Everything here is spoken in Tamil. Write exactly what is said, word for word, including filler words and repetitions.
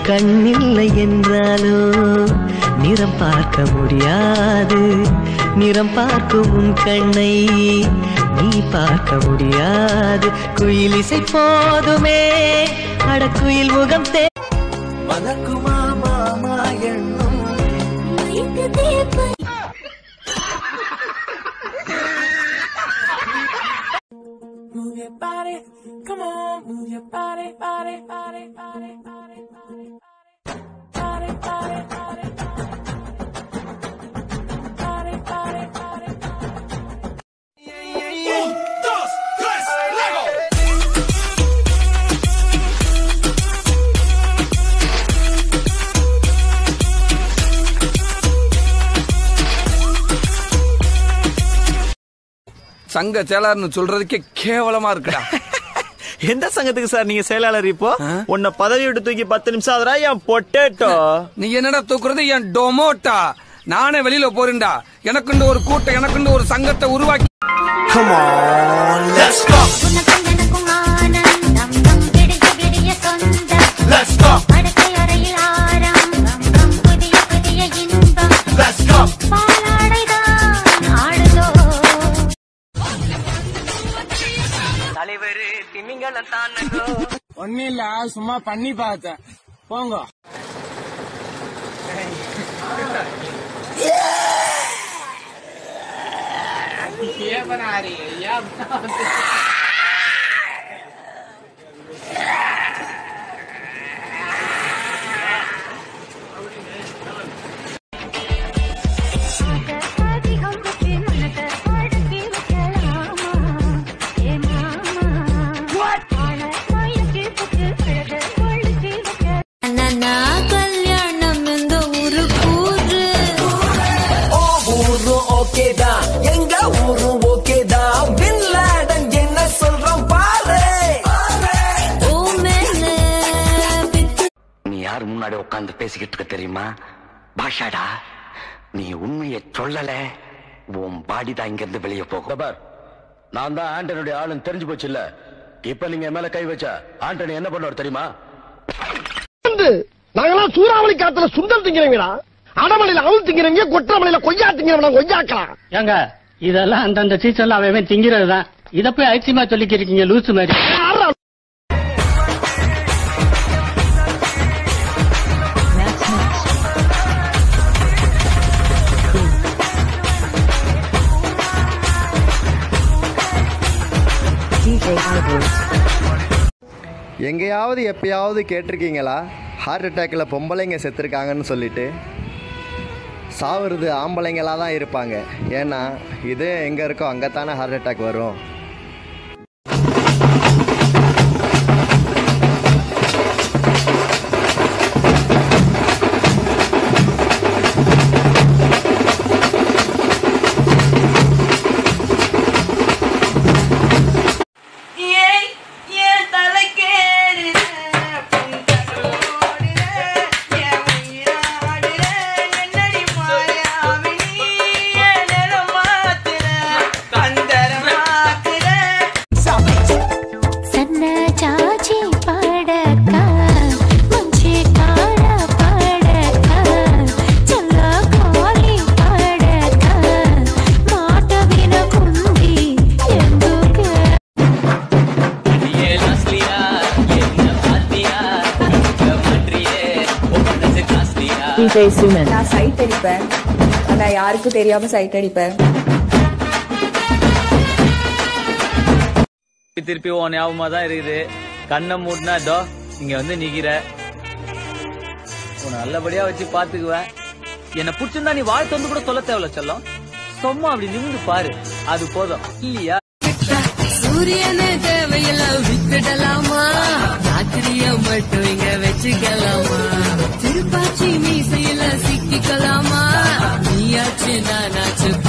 கண்ணில்லை என்றாலோ நிறம் பார்க்க முடியாது. நிறம் பார்க்கும் உன் கண்ணை நீ பார்க்க முடியாது. குயில் இசை போதுமே அடக்குயில் முகம் தே மலக்குமா மாமா எண்ணும் Move your body, come on, move your body, body, body, body, body, body, body, body, body, body, body, body, Un, dos, tres, Lego. சங்க செயலாளர்னு சொல்றதுக்கே கேவலமா இருக்குடா. எந்த சங்கத்துக்கு சார் நீங்க செயலாளர்? இப்போ உன்னை பதவி விட்டு தூக்கி பத்து நிமிஷம் ஆகுறா என் பொட்டேட்டோ. நீ என்னடா தூக்குறது என் டொமோட்டா. நானே வெளியில போறேன்டா. எனக்குண்டு ஒரு கூட்டம், எனக்குண்டு ஒரு சங்கத்தை உருவாக்கி. Come on, let's go. Let's go. Let's go. தலைவரு திமிங்கலம் தானோ. ஒன்னும் இல்ல, சும்மா பண்ணி பார்த்தேன். போங்க. ये बना रही है या முன்னாடி உட்கார்ந்து பேசிக்கிட்டு இருக்க தெரியுமா? பாஷாடா, நீ உண்மையை சொல்லல, உன் பாடி தான் இங்க இருந்து வெளியே போகும். நான் தான் ஆண்டனுடைய ஆளுன்னு தெரிஞ்சு போச்சு இல்ல? இப்ப நீங்க மேல கை வச்சா ஆண்டனி என்ன பண்ணுவார் தெரியுமா? நாங்கெல்லாம் சூறாவளி காத்துல சுண்டல் திங்கிறீங்களா? அடமலையில அவள் திங்கிறீங்க, கொற்றமலையில கொய்யா திங்கிறவனா கொய்யாக்கலாம். ஏங்க இதெல்லாம் அந்தந்த சீசன்ல அவன் திங்கிறதுதான். இத போய் ஐசியமா சொல்லிக்கிறீங்க லூசு மாதிரி. எங்கேயாவது எப்பயாவது கேட்டிருக்கீங்களா ஹார்ட் அட்டாக்ல பொம்பளைங்க செத்துருக்காங்கன்னு சொல்லிட்டு? சாவுறது ஆம்பளைங்களாக தான் இருப்பாங்க. ஏன்னா இது எங்கே இருக்கோ அங்கே தானே ஹார்ட் அட்டாக் வரும். நான் சைட் அடிப்பேன். நான் யாருக்கும் தெரியாம சைட் அடிப்பேன். திருப்பி உன் ஞாபகமா தான் இருக்குது. கண்ணை மூட்டினா டோ இங்க வந்து நிக்கிற. உன்னை நல்லபடியா வச்சு பாத்துக்குவேன். என்ன பிடிச்சிருந்தா நீ வாழ்த்து வந்து கூட சொல்ல தேவையில்ல செல்லம். சும்மா அப்படி நிமிந்து பாரு, அது போதும் இல்லையா? சூரியனே தேவையெல்லாம் வித்துடலாமா? ராத்திரிய மட்டும் இங்க வச்சுக்கலாமா? திருப்பாச்சி மீசையில சிக்கிக்கலாமா? நீயாச்சு நானாச்சு